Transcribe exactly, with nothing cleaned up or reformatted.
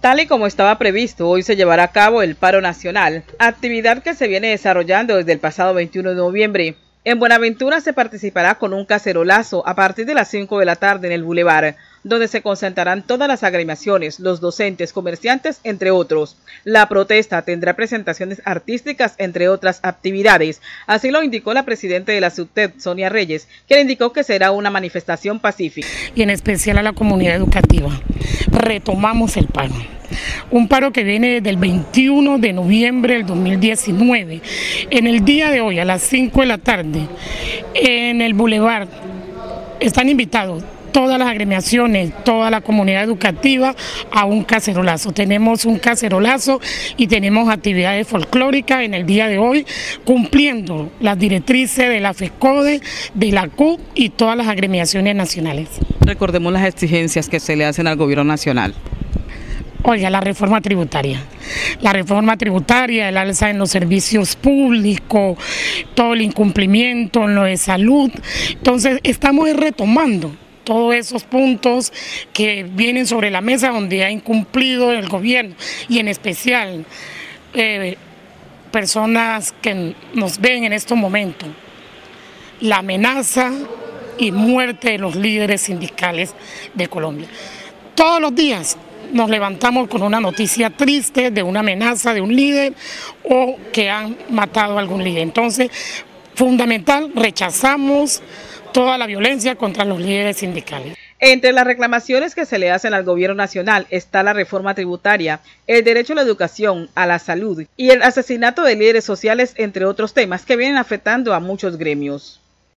Tal y como estaba previsto, hoy se llevará a cabo el paro nacional, actividad que se viene desarrollando desde el pasado veintiuno de noviembre. En Buenaventura se participará con un cacerolazo a partir de las cinco de la tarde en el Boulevard, donde se concentrarán todas las agremiaciones, los docentes, comerciantes, entre otros. La protesta tendrá presentaciones artísticas, entre otras actividades. Así lo indicó la presidenta de la SUTEP, Sonia Reyes, quien indicó que será una manifestación pacífica. Y en especial a la comunidad educativa. Retomamos el paro. Un paro que viene desde el veintiuno de noviembre del dos mil diecinueve. En el día de hoy, a las cinco de la tarde, en el Boulevard, están invitados todas las agremiaciones, toda la comunidad educativa a un cacerolazo. Tenemos un cacerolazo y tenemos actividades folclóricas en el día de hoy, cumpliendo las directrices de la FESCODE, de la C U C y todas las agremiaciones nacionales. Recordemos las exigencias que se le hacen al gobierno nacional. Oiga, la reforma tributaria, la reforma tributaria, el alza en los servicios públicos, todo el incumplimiento en lo de salud. Entonces, estamos retomando todos esos puntos que vienen sobre la mesa donde ha incumplido el gobierno y en especial eh, personas que nos ven en estos momentos. La amenaza y muerte de los líderes sindicales de Colombia. Todos los días nos levantamos con una noticia triste de una amenaza de un líder o que han matado a algún líder. Entonces, fundamental, rechazamos toda la violencia contra los líderes sindicales. Entre las reclamaciones que se le hacen al gobierno nacional está la reforma tributaria, el derecho a la educación, a la salud y el asesinato de líderes sociales, entre otros temas que vienen afectando a muchos gremios.